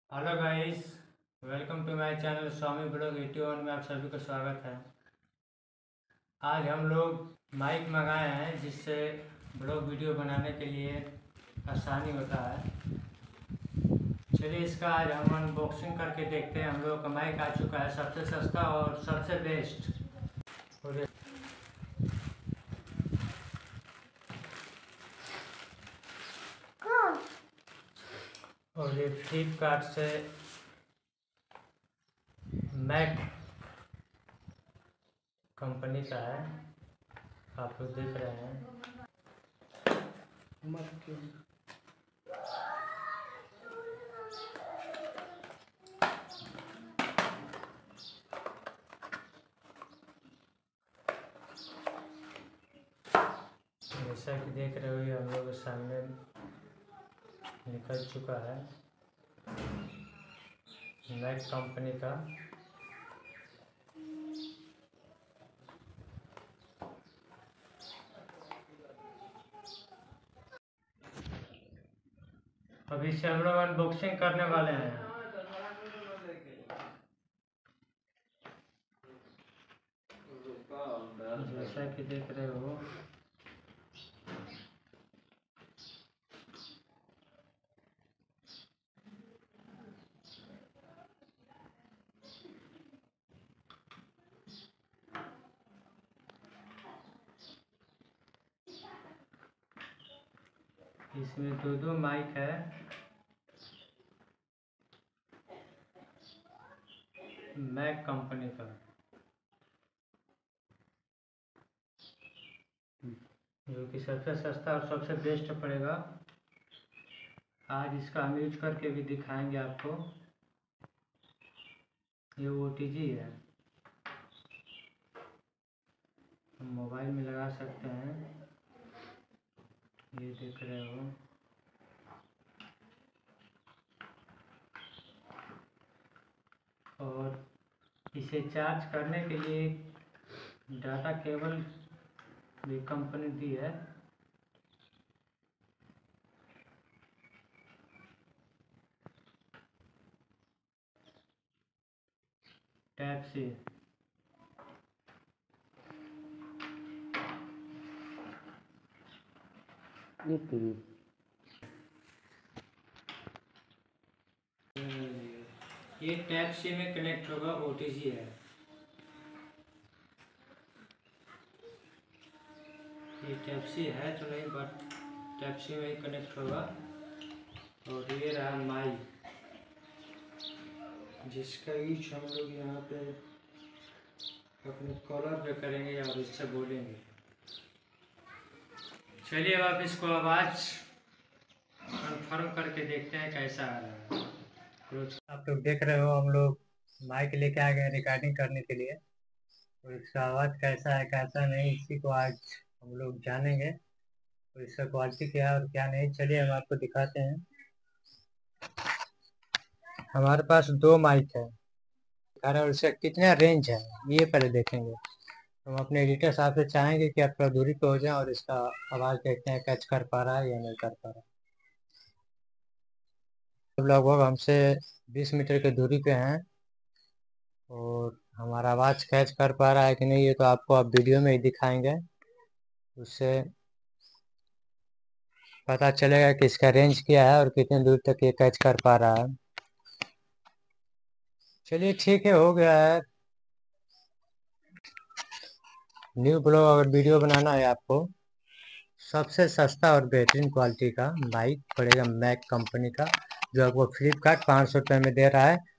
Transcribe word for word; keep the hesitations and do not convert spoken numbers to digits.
Hello guys, welcome to my channel Swami vlog eighty one में आप सभी का स्वागत है। आज हम लोग माइक मंगाए हैं जिससे ब्लॉग वीडियो बनाने के लिए आसानी होता है। चलिए इसका आज हम अनबॉक्सिंग करके देखते हैं। हम लोग का माइक आ चुका है, सबसे सस्ता और सबसे बेस्ट। और ये और ये फ्लिपकार्ट से मैक कंपनी का है, आप लोग देख रहे हैं। मत क्यों जैसा कि देख रहे हो, ये हम लोग के सामने निकल चुका है मैक कंपनी का। अब इसे हम लोग अनबॉक्सिंग करने वाले हैं। जैसा कि देख रहे हो, इसमें दो दो माइक है। मैक कंपनी का, जो कि सबसे सस्ता और सबसे बेस्ट पड़ेगा। आज इसका हम यूज करके भी दिखाएंगे आपको। ये ओ टी जी है, हम मोबाइल में लगा सकते हैं। ये देख रहे हो, और इसे चार्ज करने के लिए डाटा केबल भी कंपनी दी है। टाइप सी, ये टाइप सी में कनेक्ट होगा। ओ टी जी है, ये टाइप सी है तो नहीं, बट टाइप सी में ही कनेक्ट होगा। और ये रहा माइक, जिसका यूज हम लोग यहाँ पे अपने कॉलर पे करेंगे और इससे बोलेंगे। चलिए अब आप इसको आवाज़ कन्फर्म करके देखते हैं कैसा आ रहा है। आप लोग देख रहे हो, हम लोग माइक लेके आ गए रिकॉर्डिंग करने के लिए, और इसका आवाज़ कैसा है कैसा नहीं, इसी को आज हम लोग जानेंगे। और इसका क्वालिटी क्या है और क्या नहीं, चलिए हम आपको दिखाते हैं। हमारे पास दो माइक है और इसका कितना रेंज है ये पहले देखेंगे। हम अपने एडिटर साहब से चाहेंगे कि आप थोड़ा दूरी पे हो जाएं और इसका आवाज़ देखते हैं कैच कर पा रहा है या नहीं कर पा रहा है। तो लगभग हमसे बीस मीटर की दूरी पे हैं, और हमारा आवाज़ कैच कर पा रहा है कि नहीं ये तो आपको आप वीडियो में ही दिखाएंगे। उससे पता चलेगा कि इसका रेंज क्या है और कितनी दूर तक ये कैच कर पा रहा है। चलिए ठीक है, हो गया है। न्यू ब्लॉग अगर वीडियो बनाना है आपको, सबसे सस्ता और बेहतरीन क्वालिटी का माइक पड़ेगा मैक कंपनी का, जो आपको फ्लिपकार्ट पाँच सौ रुपये में दे रहा है।